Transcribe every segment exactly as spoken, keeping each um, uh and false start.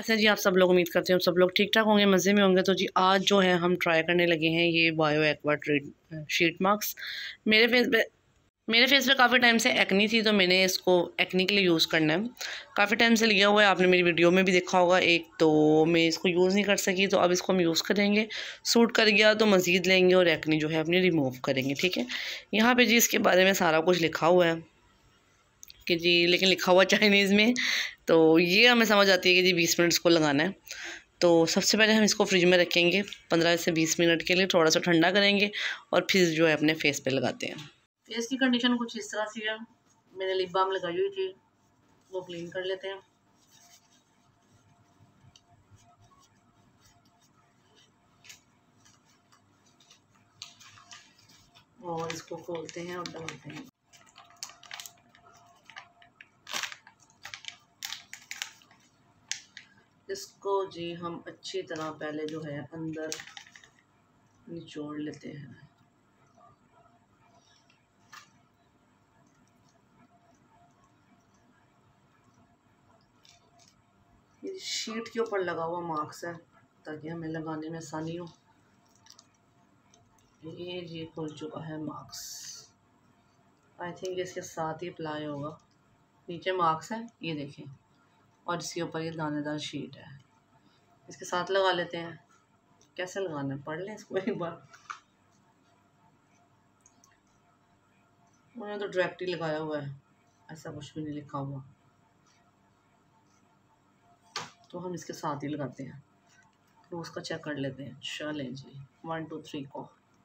कैसे हैं जी आप सब लोग? उम्मीद करते हैं सब लोग ठीक ठाक होंगे, मज़े में होंगे। तो जी आज जो है हम ट्राई करने लगे हैं ये bio aqua treat sheet mask. मेरे फेस पे मेरे फेस पे काफ़ी टाइम से एक्नी थी, तो मैंने इसको एक्नी के लिए यूज़ करना है। काफ़ी टाइम से लिया हुआ है, आपने मेरी वीडियो में भी देखा होगा एक, तो मैं इसको यूज़ नहीं कर सकी, तो अब इसको हम यूज़ करेंगे। सूट कर गया तो मज़ीद लेंगे और एक्नी जो है अपनी रिमूव करेंगे। ठीक है, यहाँ पर जी इसके बारे में सारा कुछ लिखा हुआ है कि जी, लेकिन लिखा हुआ चाइनीज़ में, तो ये हमें समझ आती है कि जी बीस मिनट इसको लगाना है। तो सबसे पहले हम इसको फ्रिज में रखेंगे पंद्रह से बीस मिनट के लिए, थोड़ा सा ठंडा करेंगे और फिर जो है अपने फेस पे लगाते हैं। फेस की कंडीशन कुछ इस तरह से है, मैंने लिप बाम लगाई हुई थी, वो क्लीन कर लेते हैं। और इसको खोलते हैं और डालते हैं। इसको जी हम अच्छी तरह पहले जो है अंदर निचोड़ लेते हैं। ये शीट के ऊपर लगा हुआ मास्क है ताकि हमें लगाने में आसानी हो। ये जी खुल चुका है मास्क, आई थिंक इसके साथ ही अप्लाई होगा। नीचे मास्क है, ये देखें, और इसके ऊपर ये दानेदार शीट है। इसके साथ लगा लेते हैं। कैसे लगाना है पढ़ लें इसको एक बार। उन्होंने तो डायरेक्ट ही लगाया हुआ है, ऐसा कुछ भी नहीं लिखा हुआ, तो हम इसके साथ ही लगाते हैं। तो उसका चेक कर लेते हैं। चलें जी, वन टू थ्री को।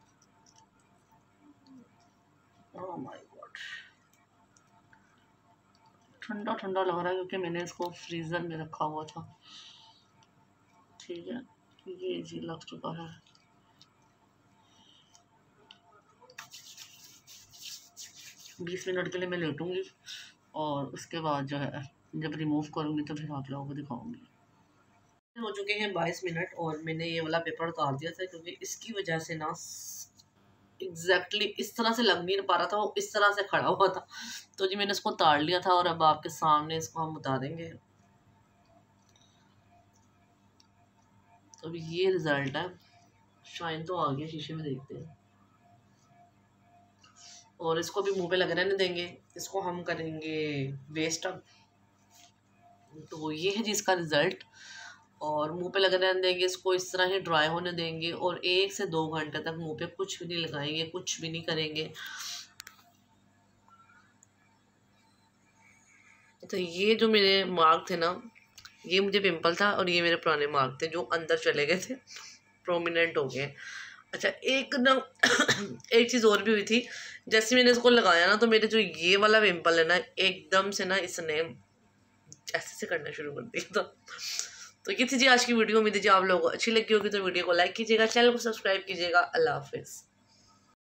ओह माय गॉड, ठंडा ठंडा लग रहा है क्योंकि मैंने इसको फ्रीज़र में रखा हुआ था। ठीक है, ये जी लग चुका है। बीस मिनट के लिए मैं लेटूंगी और उसके बाद जो है जब रिमूव करूंगी तो फिर आप लोगों को दिखाऊंगी। हो चुके हैं बाईस मिनट और मैंने ये वाला पेपर उतार दिया था क्योंकि इसकी वजह से ना एग्जैक्टली exactly इस तरह से लग नहीं पा रहा था, वो इस तरह से खड़ा हुआ था। तो जी मैंने इसको उतार लिया था और अब आपके सामने इसको हम उतारेंगे। तो अब ये रिजल्ट है, शाइन तो आ गया, शीशे में देखते हैं। और इसको भी मुंह पे लगने नहीं देंगे, इसको हम करेंगे वेस्ट अब। तो ये है जी इसका रिज़ल्ट, और मुंह पे लगने नहीं देंगे, इसको इस तरह ही ड्राई होने देंगे और एक से दो घंटे तक मुंह पे कुछ भी नहीं लगाएंगे, कुछ भी नहीं करेंगे। तो ये जो मेरे मार्क थे ना, ये मुझे पिंपल था और ये मेरे पुराने मार्क थे जो अंदर चले गए थे, प्रोमिनेंट हो गए। अच्छा, एक ना एक चीज़ और भी हुई थी, जैसे मैंने इसको लगाया ना तो मेरे जो ये वाला पिंपल है ना, एकदम से ना इसने ऐसे से करना शुरू कर दिया था। तो ये थी जी आज की वीडियो। उम्मीद है जी आप लोगों को अच्छी लगी होगी, तो वीडियो को लाइक कीजिएगा, चैनल को सब्सक्राइब कीजिएगा। अल्लाह हाफिज़।